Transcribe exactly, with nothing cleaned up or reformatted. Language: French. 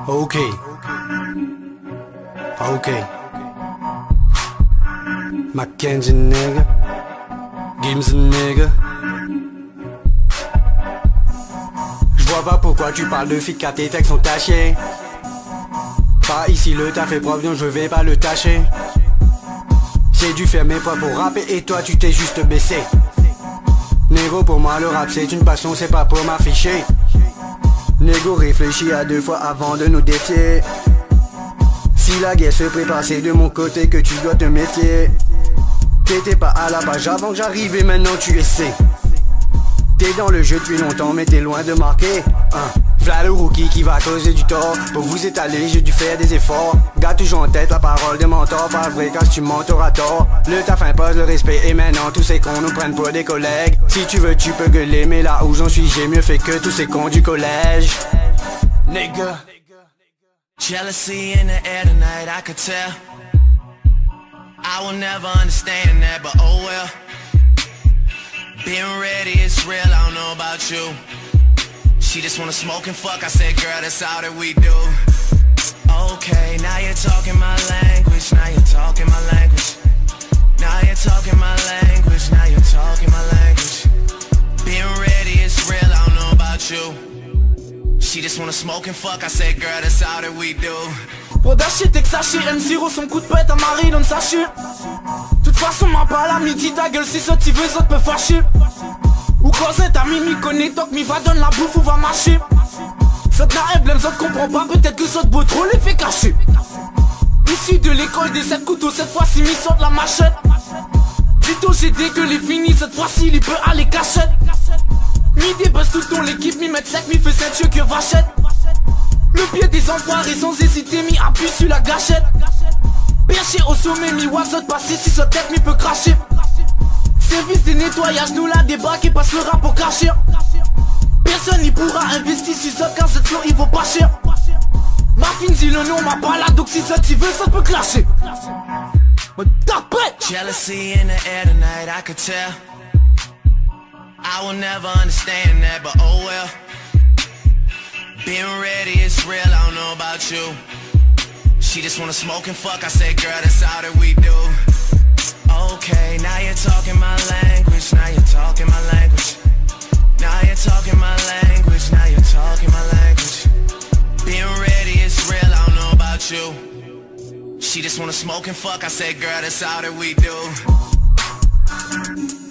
Ok. Ok. Mackenzie nigga. Games nigga. J'vois pas pourquoi tu parles de filles car tes textes sont tachés. Pas ici, le taf est propre, donc je vais pas le tâcher. J'ai dû faire mes poids pour rapper et toi tu t'es juste baissé. Négo, pour moi le rap c'est une passion, c'est pas pour m'afficher. Négo, réfléchis à deux fois avant de nous défier. Si la guerre se prépare, c'est de mon côté que tu dois te méfier. T'étais pas à la page avant que j'arrive et maintenant tu essaies. T'es dans le jeu depuis longtemps mais t'es loin de marquer hein. V'là le rookie qui va causer du tort. Pour vous étaler j'ai dû faire des efforts. Garde toujours en tête la parole des mentors. Pas vrai quand tu mens t'auras tort. Le taf impose le respect et maintenant tous ces cons nous prennent pour des collègues. Si tu veux tu peux gueuler mais là où j'en suis j'ai mieux fait que tous ces cons du collège. Nigga. Jealousy in the air tonight, I could tell. I will never understand that, but oh well. Being ready, it's real, I don't know about you. She just wanna smoke and fuck, I said girl, that's all that we do. Okay, now you're talking my language, now you're talking my language. Now you're talking my language, now you're talking my language. Being ready, it's real, I don't know about you. She just wanna smoke and fuck, I said girl, that's all that we do. Pour d'acheter t'es que sachez, M zéro son coup de pète à Marie donne sachez. Toute façon m'a pas la midi ta gueule si ça tu veux ça te peut fâcher. Ou quand c'est ta mimi connaît toc mi va donne la bouffe ou va marcher. Ça n'a un blême ça te comprend pas peut-être que ça te beau trop les fait cacher. Issu de l'école des sept couteaux cette fois-ci mis sur de la machette. Vito j'ai dit que les finis cette fois-ci il peut aller cachette. Midi buzz tout ton l'équipe mi met sec mi fait ceinture que vachette. Le pied des enfoirés sans hésiter mi appuie sur la gâchette. Perché au sommet mi what's up passer si sa tête mi peut cracher. Service de nettoyage nous la débat qui passe le rap pour cacher. Personne n'y pourra investir si ça quand cette flow il vaut pas cher. Ma fine dit le nom m'a pas là donc si ça tu veux ça peut clasher. Jealousy in the air tonight, I could tell. I will never understand that, but oh well. Being ready, it's real, I don't know about you. She just wanna smoke and fuck, I said girl, that's all that we do. Okay, now you're talking my language, now you're talking my language. Now you're talking my language, now you're talking my language. Being ready, it's real, I don't know about you. She just wanna smoke and fuck, I said girl, that's all that we do.